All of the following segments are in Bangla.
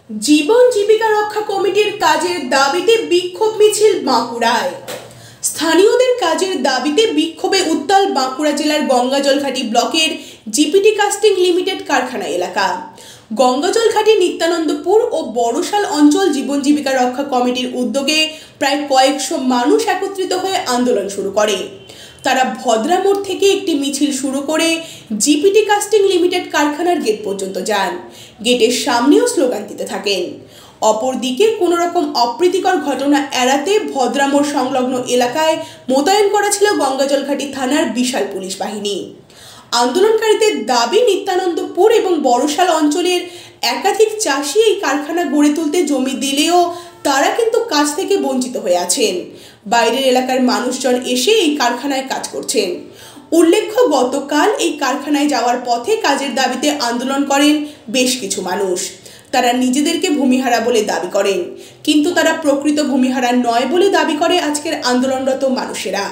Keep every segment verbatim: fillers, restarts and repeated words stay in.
জীবন জীবিকা রক্ষা কমিটির কাজের দাবিতে বিক্ষোভ মিছিল বাঁকুড়ায়। স্থানীয়দের কাজের দাবিতে বিক্ষোভে উত্তাল বাঁকুড়া জেলার গঙ্গাজলঘাটি ব্লকের জিপিটি কাস্টিং লিমিটেড কারখানা এলাকা। গঙ্গাজলঘাটি নিত্যানন্দপুর ও বড়শাল অঞ্চল জীবন জীবিকা রক্ষা কমিটির উদ্যোগে প্রায় কয়েকশো মানুষ একত্রিত হয়ে আন্দোলন শুরু করে। তারা ভদ্রা মোড় থেকে একটি মিছিল শুরু করে জিপিটি কাস্টিং লিমিটেড কারখানার গেট পর্যন্ত যান। গেটের সামনেও স্লোগান দিতে থাকেন। অপরদিকে কোনো রকম অপ্রীতিকর ঘটনা এড়াতে ভদ্রা মোড় সংলগ্ন এলাকায় মোতায়েন করা ছিল গঙ্গাজলঘাটি থানার বিশাল পুলিশ বাহিনী। আন্দোলনকারীদের দাবি, নিত্যানন্দপুর এবং বড়শাল অঞ্চলের একাধিক চাষি এই কারখানা গড়ে তুলতে জমি দিলেও তারা কিন্তু কাজ থেকে বঞ্চিত হয়ে আছেন। বাইরের এলাকার মানুষজন এসে এই কারখানায় কাজ করছেন। উল্লেখ্য, গতকাল এই কারখানায় যাওয়ার পথে কাজের দাবিতে আন্দোলন করেন বেশ কিছু মানুষ। তারা নিজেদেরকে ভূমিহারা বলে দাবি করেন, কিন্তু তারা প্রকৃত ভূমিহারা নয় বলে দাবি করে আজকের আন্দোলনরত মানুষেরা।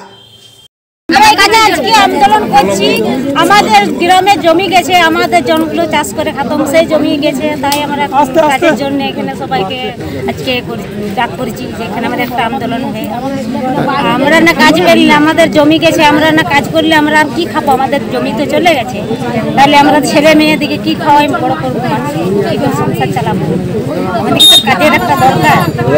আজকে আন্দোলন করছি, আমাদের গ্রামে জমি গেছে, আমাদের জনগুলো চাষ করে খাতম, সেই জমি গেছে, তাই আমরা কাজের জন্য এখানে সবাইকে আজকে ডাক করেছি যে এখানে আমাদের একটা আন্দোলন হবে। আমরা না কাজ করলে আমাদের জমি গেছে, আমরা না কাজ করলে আমরা আর কি খাবো, আমাদের জমি তো চলে গেছে, তাহলে আমরা ছেলে মেয়েদিকে কি খাওয়াই বড় করবো, সংসার চালাবো, আমাদের তো কাজের একটা দরকার।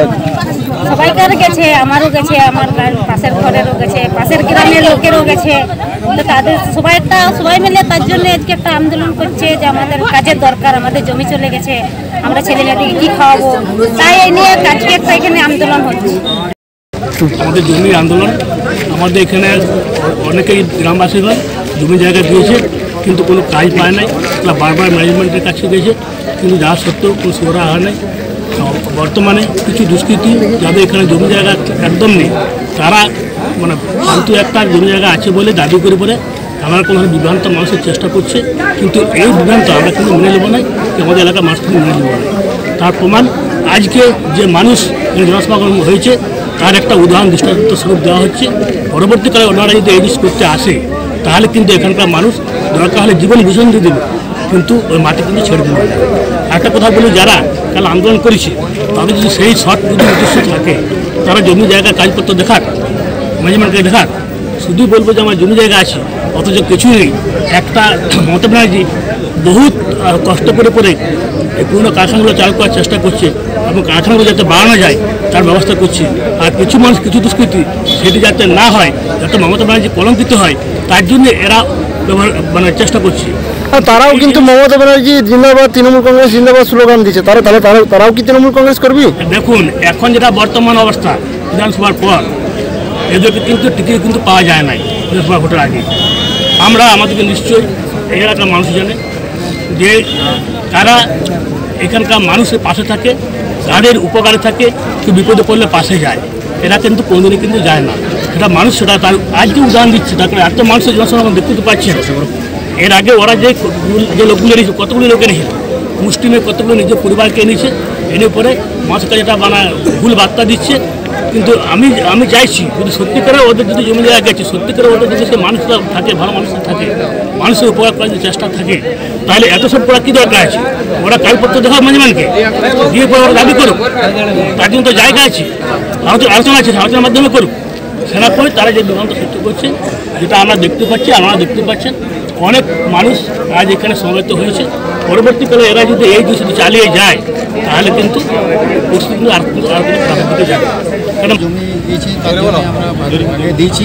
সবাইকার গেছে, আমারও গেছে, আমার পাশের ঘরেরও গেছে, পাশের গ্রামের লোকেরও গেছে, তো তাদের সবাই একটা সবাই মিলে তার জন্য আজকে একটা আন্দোলন করছে যে আমাদের কাজের দরকার, আমাদের জমি চলে গেছে, আমরা ছেলে মেয়েদেরকে কী খাওয়াবো, তাই এই নিয়ে আজকে একটা এখানে আন্দোলন হচ্ছে। আমাদের জমির আন্দোলন, আমাদের এখানে অনেকেই গ্রামবাসীরা জমি জায়গা দিয়েছে, কিন্তু কোনো কাজ পায় নাই। তারা বারবার ম্যানেজমেন্টের কাছে গেছে, কিন্তু যা সত্ত্বেও কোনো সুরা হয় নাই। বর্তমানে কিছু দুষ্কৃতী যাদের এখানে জমি জায়গা একদম নেই, তারা মানে ফালতু একটা জমি জায়গা আছে বলে দাবি করে পরে আমার কোনো বিভ্রান্ত মানুষের চেষ্টা করছে, কিন্তু এই বিভ্রান্ত আমরা কিন্তু মেনে নেব না, আমাদের এলাকার মানুষ কিন্তু মেনে নেব না। তার প্রমাণ আজকে যে মানুষ জনসমাগম হয়েছে তার একটা উদাহরণ দৃষ্টান্ত স্বরূপ দেওয়া হচ্ছে। পরবর্তীকালে ওনারা যদি এই জিনিস করতে আসে তাহলে কিন্তু এখানকার মানুষ দরকার হলে জীবন ভীষণ দিয়ে দেবে, কিন্তু ওই মাটি কিন্তু ছেড়ে দেবে। একটা কথা বলি, যারা কাল আন্দোলন করেছে তাদের যদি সেই শর্ট যদি উদ্দেশ্য থাকে, তারা জমি জায়গায় কাজপত্র দেখাক, ম্যানেজমেন্টকে দেখাক। শুধু বলবো যে আমার জমি জায়গা আছে, অথচ কিছুই নেই। একটা মমতা ব্যানার্জি বহুত কষ্ট করে করে এই পুরনো কারখানাগুলো চালু করার চেষ্টা করছে এবং কারখানাগুলো যাতে বাড়ানো যায় তার ব্যবস্থা করছে। আর কিছু মানুষ কিছু দুষ্কৃতি সেটি যাতে না হয়, যাতে মমতা ব্যানার্জি কলঙ্কিত হয়, তার জন্য এরা ব্যবহার মানে চেষ্টা করছে। তারাও কিন্তু মমতা ব্যানার্জি জিন্দাবাদ, তৃণমূল কংগ্রেস জিন্দাবাদ স্লোগান দিচ্ছে, তারা তাহলে তারাও কি তৃণমূল কংগ্রেস করবি? দেখুন, এখন যেটা বর্তমান অবস্থা, বিধানসভার পর এদেরকে কিন্তু টিকিট কিন্তু পাওয়া যায় নাই বিধানসভা ভোটের আগে। আমরা আমাদেরকে নিশ্চয়ই এই এলাকার মানুষ জানে যে তারা এখানকার মানুষের পাশে থাকে, তাদের উপকারে থাকে, কেউ বিপদে পড়লে পাশে যায়। এরা কিন্তু কোনোদিনই কিন্তু যায় না, সেটা মানুষ সেটা তার আজকে উদাহরণ দিচ্ছে। তারপরে এত মানুষের জনসমাগম দেখতে তো পাচ্ছেন। এর আগে ওরা যে যে লোকগুলো এনেছে, কতগুলো লোক এনেছে, মুসলিমে কতগুলো নিজের পরিবারকে এনেছে, এনে পরে মানুষের কাছে এটা মানে ভুল বার্তা দিচ্ছে। কিন্তু আমি আমি চাইছি যদি সত্যিকারে ওদের যদি জমি জায়গা গেছে, সত্যিকারে ওদের যদি সে মানুষরা থাকে, ভালো মানুষরা থাকে, মানুষের উপকার করার যদি চেষ্টা থাকে, তাহলে এত সব করা কী দরকার আছে? ওরা কাগজপত্র দেখাও ম্যানেজমেন্টকে, দিয়ে পরে ওরা দাবি করুক, তার জন্য তো জায়গা আছে, আলোচনা আছে, আলোচনার মাধ্যমে করুক। সেনা করে তারা যে বিভ্রান্ত সৃষ্টি করছে, যেটা আমরা দেখতে পাচ্ছি, আপনারা দেখতে পাচ্ছেন, অনেক মানুষ আজ এখানে সমবেত হয়েছে। পরবর্তীকালে এরা যদি এই দৃষ্টি চালিয়ে যায় তাহলে কিন্তু পরিস্থিতি আর আর কোনো খারাপ দিকে যাবে। কারণ জমি দিয়েছি, তার জন্য আমরা আগে দিয়েছি,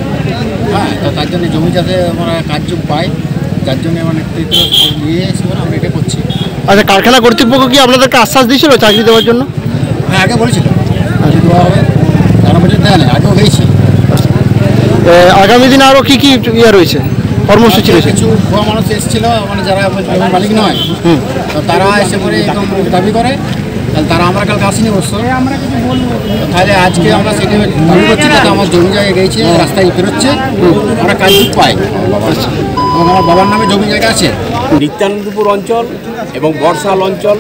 হ্যাঁ, তো তার জন্য জমি যাতে আমরা কার্য পাই, যার জন্য আমার নেতৃত্ব নিয়ে এসে আমরা এটা করছি। আচ্ছা, কারখানা কর্তৃপক্ষ কি আপনাদেরকে আশ্বাস দিয়েছিল চাকরি দেওয়ার জন্য? হ্যাঁ, আগে বলেছিল চাকরি দেওয়া হবে, তারা বলছে দেয় না, আগেও হয়েছে। আগামী দিনে আরও কী কী ইয়ে রয়েছে, কর্মসূচি রয়েছে? কিছু ভুয়া মানুষ এসেছিল, মানে যারা মালিক নয়, তো তারা এসে করে এরকম দাবি করে, তাহলে তারা আমরা কালকে আসিনি অবশ্যই, তাহলে আজকে আমরা সেটা দাবি করছি যাতে আমার জমি জায়গা গেছে, রাস্তায় বেরোচ্ছে, আমরা কাজ পাই এবং আমার বাবার নামে জমি জায়গা আছে। নিত্যানন্দপুর অঞ্চল এবং বড়শাল অঞ্চল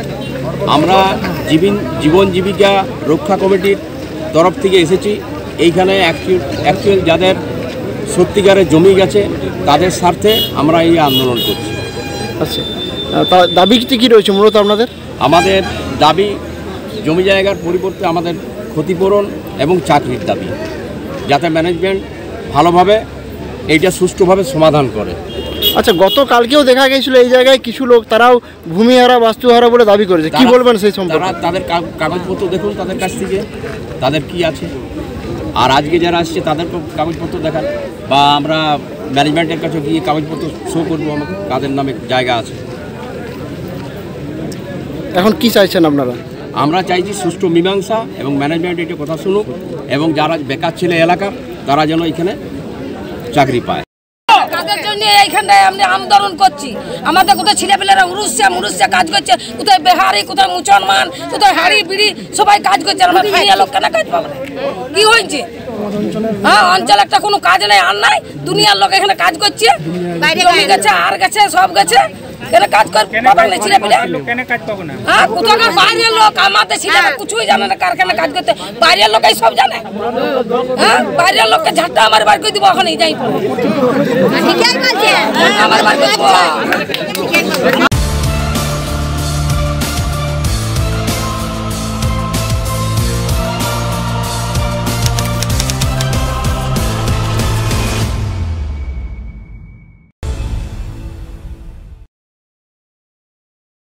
আমরা জীবন জীবন জীবিকা রক্ষা কমিটির তরফ থেকে এসেছি। এইখানে অ্যাকচুয়াল যাদের সত্যিকারের জমি গেছে তাদের স্বার্থে আমরা এই আন্দোলন করছি। আচ্ছা, তা দাবিটি কী রয়েছে মূলত আপনাদের? আমাদের দাবি জমি জায়গার পরিবর্তে আমাদের ক্ষতিপূরণ এবং চাকরির দাবি, যাতে ম্যানেজমেন্ট ভালোভাবে এইটা সুষ্ঠুভাবে সমাধান করে। আচ্ছা, গতকালকেও দেখা গেছিল এই জায়গায় কিছু লোক তারাও ভূমিহারা বাস্তুহারা বলে দাবি করেছে, কি বলবেন সেই সম্পর্কে? তারা তাদের কাগজপত্র দেখুন তাদের কাছ থেকে, তাদের কি আছে। আর আজকে যারা আসছে তাদের কাগজপত্র দেখান, বা আমরা ম্যানেজমেন্টের কাছে গিয়ে কাগজপত্র শো করবো আমাকে কাদের নামে জায়গা আছে। এখন কি চাইছেন আপনারা? আমরা চাইছি সুষ্ঠু মীমাংসা এবং ম্যানেজমেন্ট এটা কথা শুনুক, এবং যারা বেকার ছেলে এলাকার তারা যেন এখানে চাকরি পায়। কাজের জন্য এইখানটায় আমরা আন্দোলন করছি। আমাদের কোথায় ছেলেপেলেরা উড়ুসিয়া মুরুসিয়া কাজ করছে, কোথায় বেহারি, কোথায় মুসলমান, কোথায় হাড়ি বিড়ি, সবাই কাজ করছে। আমরা খাইয়া লোক কেন কাজ পাবো? কি হয়েছে? হ্যাঁ, অঞ্চলে একটা কোনো কাজ নেই, আর নাই। দুনিয়ার লোক এখানে কাজ করছে, জমি গেছে, আর গেছে, সব গেছে। কেন কাজ পাবো না ছেলেপেলে? হ্যাঁ, কোথাকার বাইরের লোক, আমাদের ছেলেরা কিছুই জানে না কারখানা কাজ করতে। বাইরের লোক এই সব জানে। হ্যাঁ, বাইরের লোককে ঝাঁটা আমার বার করে দিব, ওখানে যাই আমার বার করে দিব।